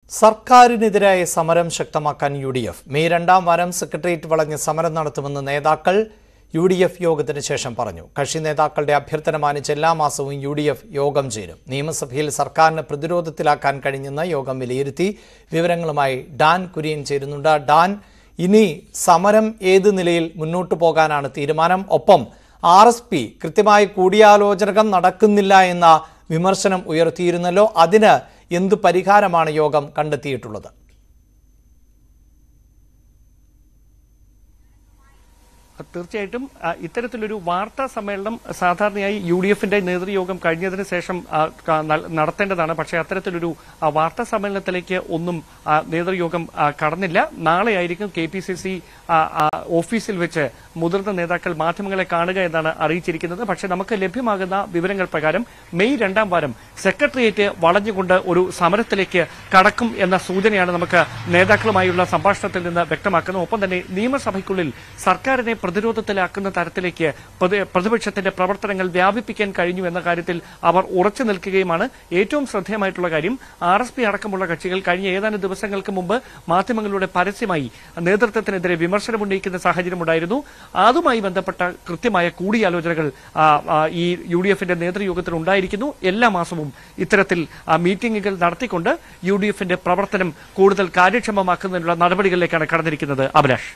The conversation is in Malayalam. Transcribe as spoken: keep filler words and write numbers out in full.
സർക്കാരിനെതിരായ സമരം ശക്തമാക്കാൻ യു ഡി എഫ് മെയ് രണ്ടാം വാരം സെക്രട്ടേറിയറ്റ് വളഞ്ഞ് സമരം നടത്തുമെന്ന് നേതാക്കൾ യു ഡി എഫ് യോഗത്തിന് ശേഷം പറഞ്ഞു. കക്ഷി നേതാക്കളുടെ അഭ്യർത്ഥന മാനിച്ച് എല്ലാ മാസവും യു ഡി എഫ് യോഗം ചേരും. നിയമസഭയിൽ സർക്കാരിനെ പ്രതിരോധത്തിലാക്കാൻ കഴിഞ്ഞെന്ന് യോഗം വിലയിരുത്തി. വിവരങ്ങളുമായി ഡാൻ കുര്യൻ ചേരുന്നുണ്ട്. ഡാൻ, ഇനി സമരം ഏത് നിലയിൽ മുന്നോട്ടു പോകാനാണ് തീരുമാനം? ഒപ്പം ആർ എസ് പി കൃത്യമായി കൂടിയാലോചനകൾ നടക്കുന്നില്ല എന്ന വിമർശനം ഉയർത്തിയിരുന്നല്ലോ, അതിന് എന്ത് പരിഹാരമാണ് യോഗം കണ്ടെത്തിയിട്ടുള്ളത്? തീർച്ചയായിട്ടും ഇത്തരത്തിലൊരു വാർത്താ സമ്മേളനം സാധാരണയായി യു ഡി എഫിന്റെ നേതൃയോഗം കഴിഞ്ഞതിന് ശേഷം നടത്തേണ്ടതാണ്. പക്ഷേ അത്തരത്തിലൊരു വാർത്താ സമ്മേളനത്തിലേക്ക് ഒന്നും നേതൃയോഗം കടന്നില്ല. നാളെയായിരിക്കും കെ പി സി സി ഓഫീസിൽ വെച്ച് മുതിർന്ന നേതാക്കൾ മാധ്യമങ്ങളെ കാണുക എന്നാണ് അറിയിച്ചിരിക്കുന്നത്. പക്ഷേ നമുക്ക് ലഭ്യമാകുന്ന വിവരങ്ങൾ പ്രകാരം മെയ് രണ്ടാം വാരം സെക്രട്ടേറിയറ്റ് വളഞ്ഞുകൊണ്ട് ഒരു സമരത്തിലേക്ക് കടക്കും എന്ന സൂചനയാണ് നമുക്ക് നേതാക്കളുമായുള്ള സംഭാഷണത്തിൽ നിന്ന് വ്യക്തമാക്കുന്നത്. ഒപ്പം തന്നെ നിയമസഭയ്ക്കുള്ളിൽ സർക്കാരിനെ പ്രതിരോധത്തിലാക്കുന്ന തരത്തിലേക്ക് പ്രതിപക്ഷത്തിന്റെ പ്രവർത്തനങ്ങൾ വ്യാപിപ്പിക്കാൻ കഴിഞ്ഞു എന്ന കാര്യത്തിൽ അവർ ഉറച്ചു നിൽക്കുകയുമാണ്. ഏറ്റവും ശ്രദ്ധേയമായിട്ടുള്ള കാര്യം, ആർ എസ് പി അടക്കമുള്ള കക്ഷികൾ കഴിഞ്ഞ ഏതാനും ദിവസങ്ങൾക്ക് മുമ്പ് മാധ്യമങ്ങളിലൂടെ പരസ്യമായി നേതൃത്വത്തിനെതിരെ വിമർശനമുന്നയിക്കുന്ന സാഹചര്യമുണ്ടായിരുന്നു. അതുമായി ബന്ധപ്പെട്ട കൃത്യമായ കൂടിയാലോചനകൾ ഈ യു ഡി എഫിന്റെ നേതൃയോഗത്തിൽ ഉണ്ടായിരിക്കുന്നു. എല്ലാ മാസവും ഇത്തരത്തിൽ മീറ്റിംഗുകൾ നടത്തിക്കൊണ്ട് യു ഡി എഫിന്റെ പ്രവർത്തനം കൂടുതൽ കാര്യക്ഷമമാക്കുന്നതിനുള്ള നടപടികളിലേക്കാണ് കടന്നിരിക്കുന്നത്. അഭിലാഷ്.